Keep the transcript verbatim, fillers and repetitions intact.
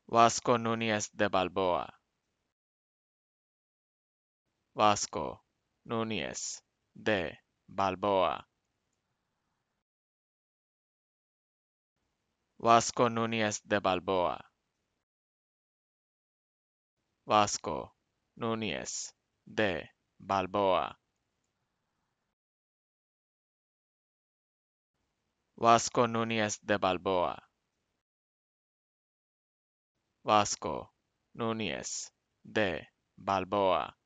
Vasco Núñez de Balboa. Vasco Núñez de Balboa. Vasco Núñez de Balboa. Vasco Núñez de Balboa. Vasco Núñez de Balboa. Vasco Núñez de Balboa.